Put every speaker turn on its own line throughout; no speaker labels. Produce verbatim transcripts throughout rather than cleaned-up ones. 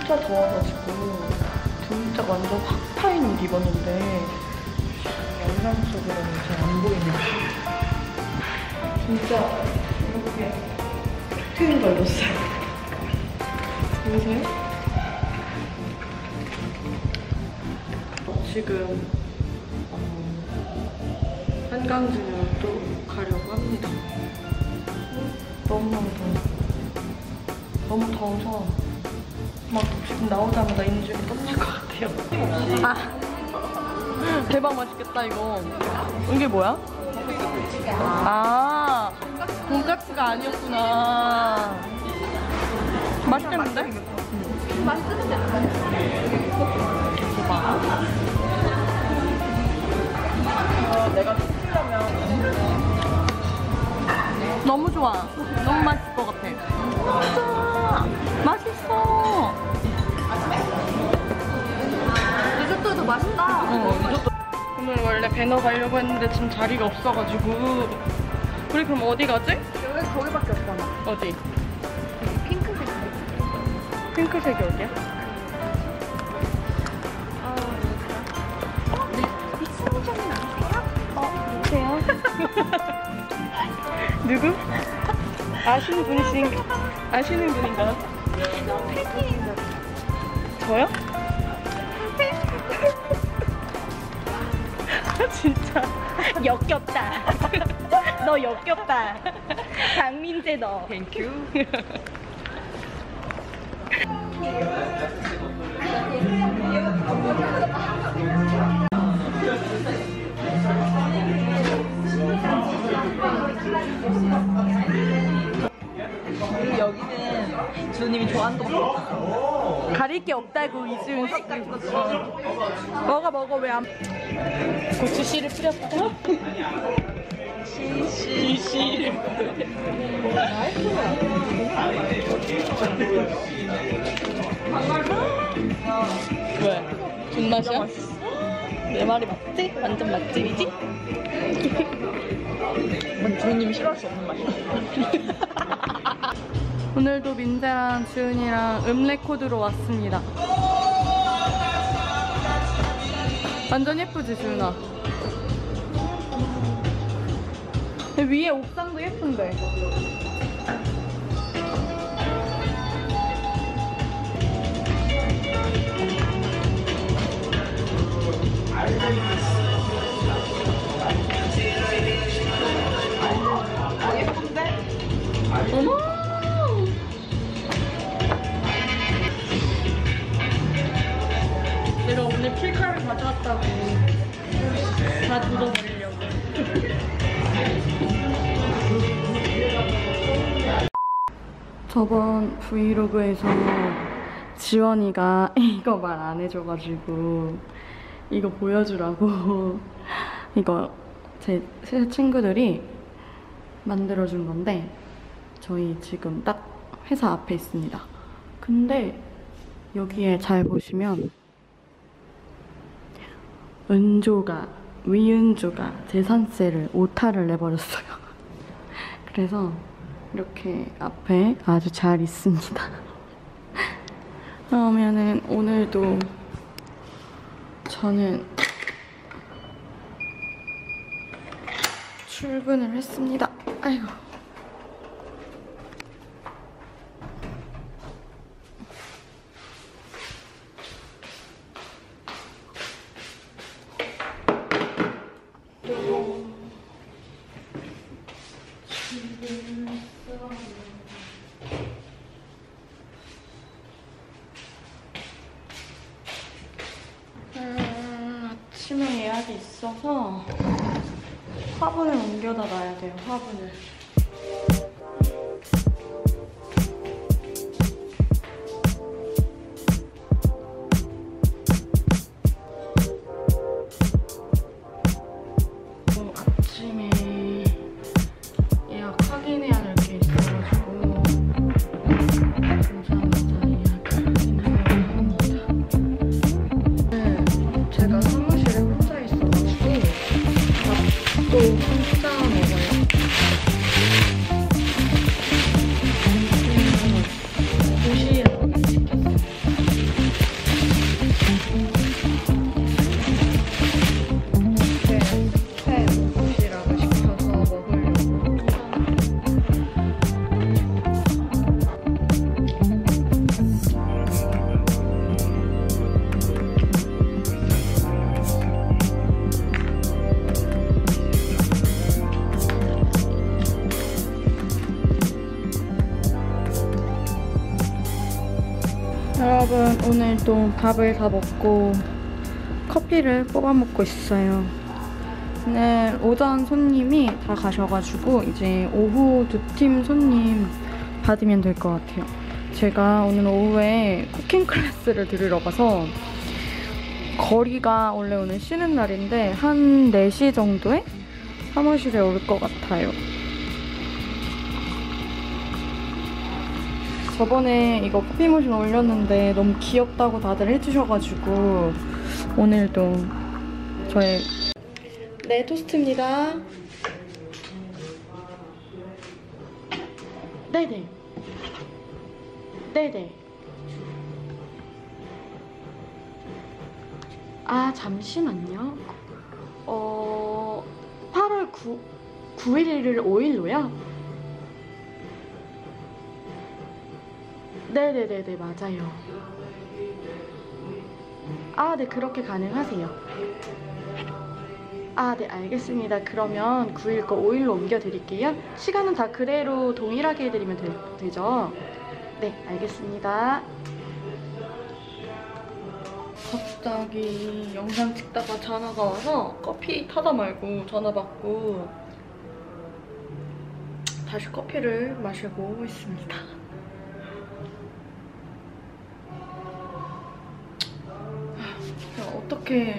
진짜 더워가지고 진짜 완전 확 파인 옷 입었는데 영상 속으로는 잘 안 보이네요. 진짜 이렇게 트윈 걸렸어요. 보이세요? 지금 어, 한강진으로 또 가려고 합니다. 너무너무 더워. 너무 더워서 막 지금 나오자마자 인중이 떨어질 것 같아요. 아, 대박 맛있겠다 이거. 이게 뭐야? 아, 돈까스가 아니었구나. 맛있겠는데?
맛있는데?
대박. 어, 내가 시키려면 너무 좋아. 너무 맛있을 것 같아. 진짜 맛있어.
리조또도 맛있다.
어, 리조또. 오늘 원래 배너 가려고 했는데 지금 자리가 없어가지고. 우리 그럼 어디 가지?
여기 거기밖에 없잖아.
어디?
핑크색.
핑크색이 어디야?
아, 뭐였어? 네, 믹스미션은 아세요?
어, 누구세요? 누구? 아시는 분이신, 아시는 분인가요?
너무 팬이에요.
저요? 진짜 역겹다. 너 역겹다. 강민재 너. 땡큐.
여기는 주님이 좋아하는 거
가릴 게 없다고 이지훈 씨. 먹어 먹어 왜 안? 고추씨를 뿌렸다. 씨씨 씨를. 왜? 존맛이야? 내 말이 맞지? 완전 맛집이지?
주님이 싫어할 수 없는 맛이야.
오늘도 민재랑 지훈이랑 음레코드로 왔습니다. 완전 예쁘지, 지훈아? 위에 옥상도 예쁜데. 어머! 내가 오늘 필카를 가져왔다고 다 묻어버리려고. 저번 브이로그에서 지원이가 이거 말 안 해줘가지고 이거 보여주라고 이거 제 새 친구들이 만들어준 건데 저희 지금 딱 회사 앞에 있습니다. 근데 여기에 잘 보시면 은조가, 위은조가 재산세를 오타를 내버렸어요. 그래서 이렇게 앞에 아주 잘 있습니다. 그러면은 오늘도 저는 출근을 했습니다. 아이고. 음, 아침에 예약이 있어서 화분을 옮겨다 놔야 돼요, 화분을. 어, 아침에 예약 확인해야 될 게 있어가지고 오자마자 예약을 확인하려고 합니다. 네, 제가 사무실에 혼자 있어가지고 밥도 혼자 먹어요. 여러분, 오늘도 밥을 다 먹고 커피를 뽑아 먹고 있어요. 오늘 오전 손님이 다 가셔가지고 이제 오후 두 팀 손님 받으면 될 것 같아요. 제가 오늘 오후에 쿠킹 클래스를 들으러 가서 거리가 원래 오늘 쉬는 날인데 한 네 시 정도에 사무실에 올 것 같아요. 저번에 이거 커피머신 올렸는데 너무 귀엽다고 다들 해주셔가지고 오늘도 저의 네, 토스트입니다. 네네. 네네. 아, 잠시만요. 어... 팔월 구일을 오일로요? 네네네네, 맞아요. 아, 네, 그렇게 가능하세요. 아, 네, 알겠습니다. 그러면 구일 거 오일로 옮겨드릴게요. 시간은 다 그대로 동일하게 해드리면 되, 되죠? 네, 알겠습니다. 갑자기 영상 찍다가 전화가 와서 커피 타다 말고 전화 받고 다시 커피를 마시고 있습니다. 어떻게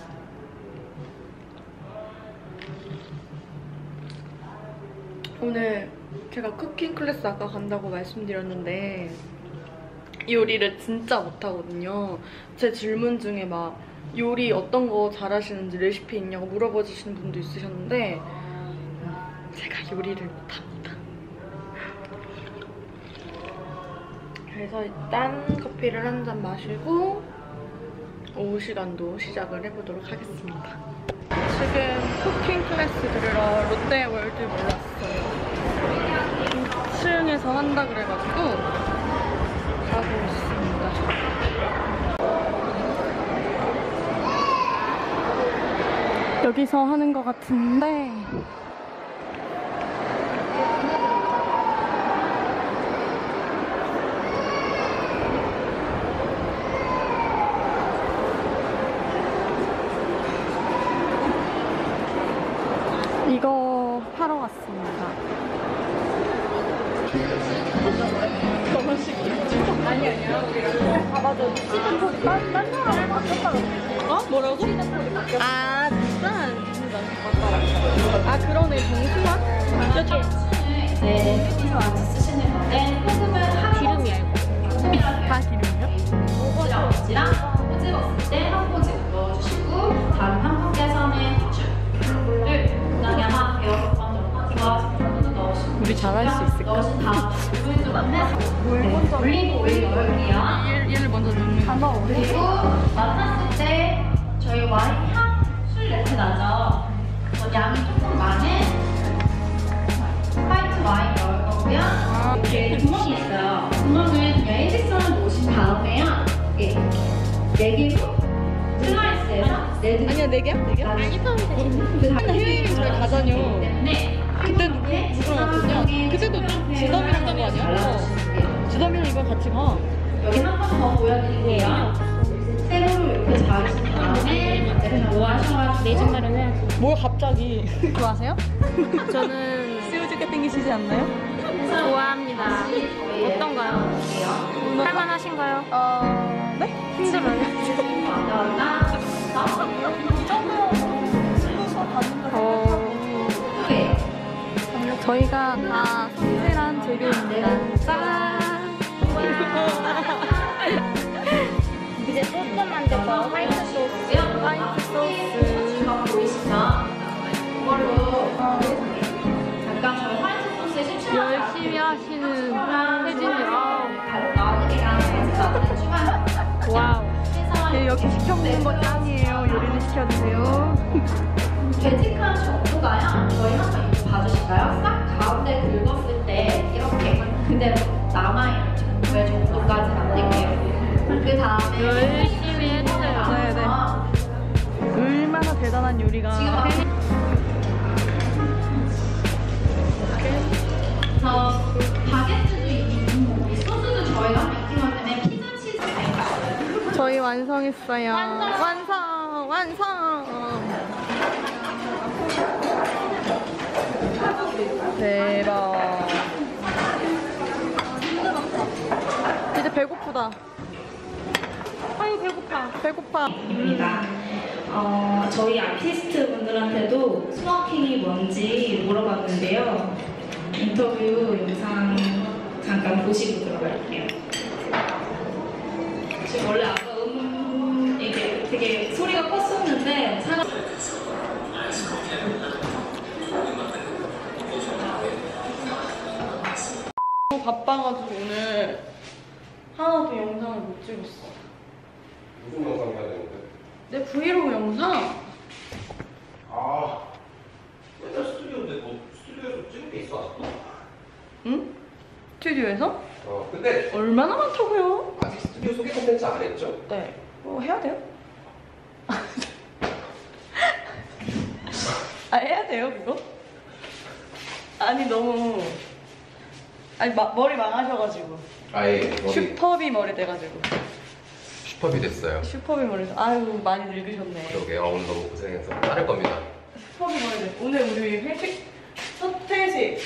오늘 제가 쿠킹 클래스 아까 간다고 말씀드렸는데 요리를 진짜 못하거든요. 제 질문 중에 막 요리 어떤 거 잘하시는지 레시피 있냐고 물어봐 주시는 분도 있으셨는데 제가 요리를 못합니다. 그래서 일단 커피를 한 잔 마시고 오후 시간도 시작을 해보도록 하겠습니다. 지금 쿠킹 클래스 들으러 롯데월드몰 왔어요. 이 층에서 한다 그래가지고 가고 있습니다. 여기서 하는 것 같은데 이거 하러 왔습니다. 아니 아니야. 아 맞아. 시즌 코드 딴, 딴 사람 바뀌었다 그랬어. 어? 뭐라고? 시즌 코드 바뀌었어. 아 진짜? 아 그러네. 정수만? 여기.
네, 여기서 와서 쓰시는 건데 소금은 한
기름이 알고.
다 기름이요?
오버지랑 호즈 넣었을 때 한 포즈 넣어주시고 다음 한 포즈에서는 후추를 그다음에 한 대여섯 번 정도 좋아하시는 분도 넣으시고
우리 잘할 수 있을까?
넣으신 다음 물좀 네, 올리브 오일 넣을게요.
얘, 얘를 먼저 넣는 거.
한번 그리고 만났을 때 저희 와인 향 술 냄새 나죠? 어, 양이 조금 많은 화이트 와인 넣을 거고요. 이렇게 구멍이 있어요. 구멍은 그냥 일직선을 놓으신 다음에요. 예, 네 개로 슬라이스해서 네 개.
아니야, 네 개야? 네 개야?
아니,
해외여행 잘 가다녀.
때문에
그때 누구, 누구랑 갔냐? 그때도 지담이랑 간 거 아니야? 어. 지담이랑 이번 같이 가.
여기 한 번 더 보여드릴게요. 세로로 이렇게 자르신 다음에 이제 뭐 하셔가지고
내집 마련해야지.
뭘 갑자기. 좋아하세요?
저는
새우젓게 땡기시지 않나요?
좋아합니다. 어떤가요? 할만하신가요?
어... 네?
힘들어요? 어...
저희가 다 손질한 재료입니다. 짠!
이제 소스 만들 거 화이트 소스.
화이트 소스.
보이시죠? 이걸로 잠깐 저희 화이트 소스에 십칠만
열심히 하시는 혜진이. 아우.
마늘이랑 해서 추가
와우. 네, 여기 시켜 먹는 거 짱이에요. 요리를 시켜주세요.
되직한 정도가요. 저희 한번 이거 봐주실까요? 싹 가운데 긁었을 때 이렇게 그대로 남아있는 정도의 정도까지 만들게요. 그 다음에
열심히 해주세요.
네네. 얼마나 대단한 요리가.
지금 저 바게트도 있고 이 소스도 저희가 베이킹 때문에 피자 치즈
완성했어요. 완성! 완성! 대박. 이제 배고프다. 아유, 배고파. 배고파.
입니다. 어, 저희 아티스트 분들한테도 스모킹이 뭔지 물어봤는데요. 인터뷰 영상 잠깐 보시고 들어갈게요. 지금 원래 아까 음 이게 되게 소리가 컸었는데 사람
너무 바빠가지고 오늘 하나도 영상을 못 찍었어.
무슨 영상 해야 되는데?
내 브이로그 영상?
아, 맨날 스튜디오인데 뭐 스튜디오에서 찍은 게 있어 아직도?
응? 스튜디오에서?
어, 근데
얼마나 많다고요?
아직 스튜디오 소개 콘텐츠 안 했죠?
네. 뭐 해야 돼요? 아, 해야 돼요, 그거? 아니, 너무. 아니, 마, 머리 망하셔가지고.
아예 머리
슈퍼비 머리 돼가지고.
슈퍼비 됐어요.
슈퍼비 머리 돼. 아유, 많이 늙으셨네.
그러게, 아, 오늘 너무 고생해서 자를 겁니다.
슈퍼비 머리 돼. 오늘 우리 회식, 첫 회식.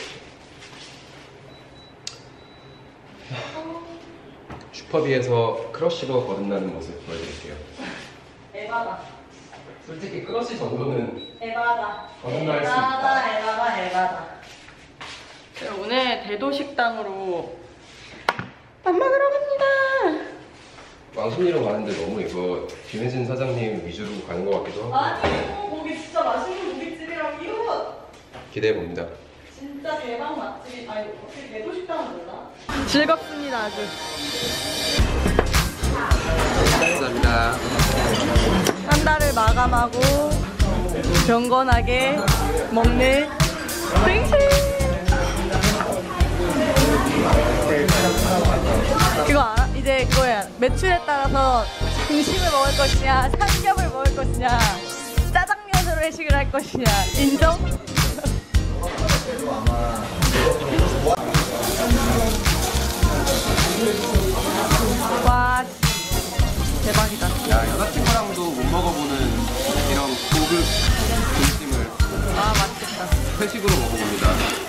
슈퍼비에서 크러쉬로 거듭나는 모습 보여드릴게요.
에바다.
솔직히 크러쉬 정도는
에바다.
거듭날 수
에바다,
있다.
에바다, 에바다. 제가 오늘 대도식당으로 밥 먹으러 갑니다.
왕순이로 가는데 너무 이거 김혜진 사장님 위주로 가는 것 같기도 하고
아니, 거기 진짜 맛있는 고깃집이랑 이거
기대해 봅니다.
진짜 대박 맛집. 아니, 어떻게 대도식당은 몰라? 즐겁습니다, 아주.
감사합니다.
한 달을 마감하고 경건하게 먹는 등심. 그거 알아? 이제 그거야. 매출에 따라서 등심을 먹을 것이냐, 삼겹을 먹을 것이냐, 짜장면으로 회식을 할 것이냐. 인정? 와, 대박이다.
야, 여자친구랑도 못 먹어보는 이런 고급 등심을
아, 맛있겠다.
회식으로 먹어봅니다.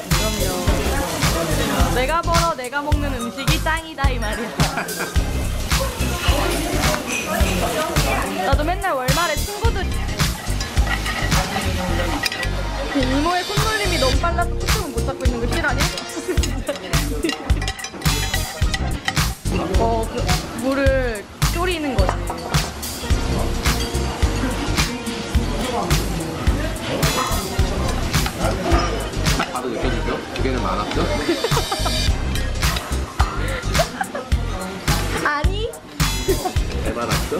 그럼요. 내가 벌어 내가 먹는 음식이 짱이다 이 말이야. 나도 맨날 월말에 친구들 그 이모의 손놀림이 너무 빨라서 초점을 못 잡고 있는 거 실화니? 어, 그 물을 졸이는 거지.
바로 느껴지죠? 두 개는 많았죠?
아니?
개 많았죠?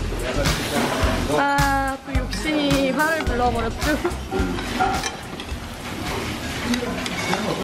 아, 또 욕심이 화를 불러버렸죠.